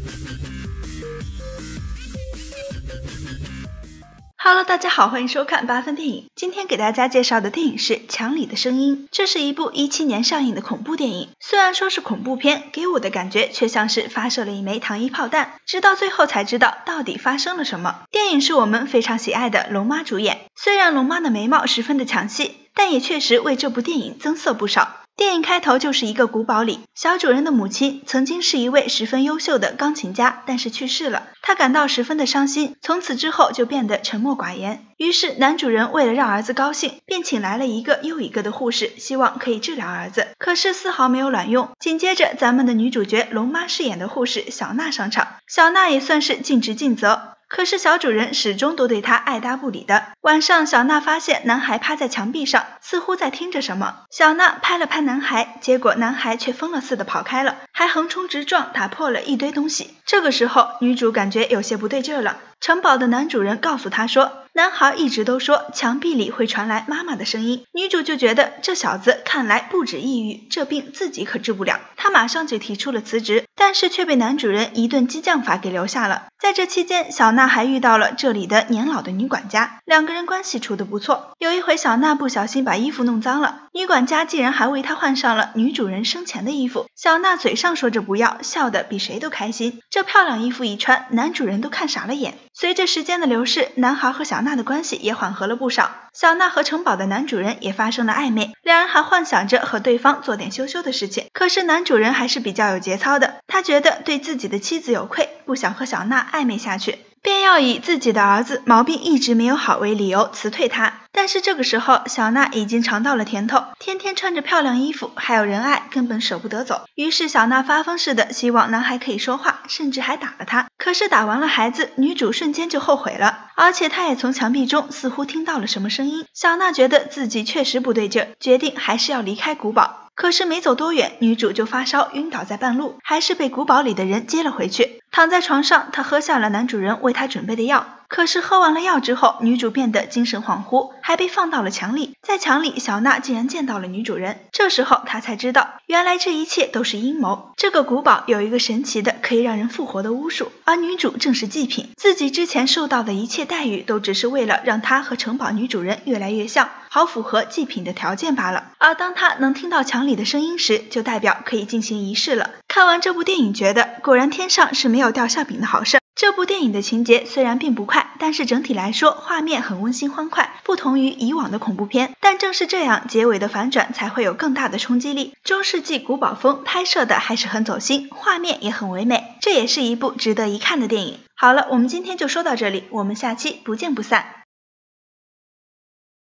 Hello， 大家好，欢迎收看8分电影。今天给大家介绍的电影是《墙里的声音》，这是一部17年上映的恐怖电影。虽然说是恐怖片，给我的感觉却像是发射了一枚糖衣炮弹，直到最后才知道到底发生了什么。电影是我们非常喜爱的龙妈主演，虽然龙妈的眉毛十分的抢戏，但也确实为这部电影增色不少。电影开头就是一个古堡里，小主人的母亲曾经是一位十分优秀的钢琴家，但是去世了，他感到十分的伤心，从此之后就变得沉默寡言。于是男主人为了让儿子高兴，便请来了一个又一个的护士，希望可以治疗儿子，可是丝毫没有卵用。紧接着咱们的女主角龙妈饰演的护士小娜上场，小娜也算是尽职尽责，可是小主人始终都对她爱搭不理的。晚上小娜发现男孩趴在墙壁上，似乎在听着什么，小娜拍了拍男孩，结果男孩却疯了似的跑开了，还横冲直撞，打破了一堆东西。这个时候女主感觉有些不对劲了，城堡的男主人告诉她说，男孩一直都说墙壁里会传来妈妈的声音。女主就觉得这小子看来不止抑郁，这病自己可治不了，她马上就提出了辞职，但是却被男主人一顿激将法给留下了。在这期间，小娜还遇到了这里的年老的女管家，两个人关系处得不错。有一回小娜不小心把衣服弄脏了，女管家竟然还为她换上了女主人生前的衣服。小娜嘴上说着不要，笑得比谁都开心。这漂亮衣服一穿，男主人都看傻了眼。随着时间的流逝，男孩和小娜的关系也缓和了不少，小娜和城堡的男主人也发生了暧昧，两人还幻想着和对方做点羞羞的事情。可是男主人还是比较有节操的，他觉得对自己的妻子有愧，不想和小娜暧昧下去，便要以自己的儿子毛病一直没有好为理由辞退他。但是这个时候小娜已经尝到了甜头，天天穿着漂亮衣服还有人爱，根本舍不得走。于是小娜发疯似的希望男孩可以说话，甚至还打了他。可是打完了孩子，女主瞬间就后悔了，而且她也从墙壁中似乎听到了什么声音。小娜觉得自己确实不对劲，决定还是要离开古堡。可是没走多远，女主就发烧晕倒在半路，还是被古堡里的人接了回去。躺在床上，她喝下了男主人为她准备的药，可是喝完了药之后，女主变得精神恍惚，还被放到了墙里。在墙里，小娜竟然见到了女主人，这时候她才知道，原来这一切都是阴谋。这个古堡有一个神奇的可以让人复活的巫术，而女主正是祭品，自己之前受到的一切待遇都只是为了让她和城堡女主人越来越像，好符合祭品的条件罢了。而当她能听到墙里的声音时，就代表可以进行仪式了。看完这部电影觉得，果然天上是没有掉馅饼的好事。这部电影的情节虽然并不快，但是整体来说画面很温馨欢快，不同于以往的恐怖片。但正是这样，结尾的反转才会有更大的冲击力。中世纪古堡风拍摄的还是很走心，画面也很唯美，这也是一部值得一看的电影。好了，我们今天就说到这里，我们下期不见不散。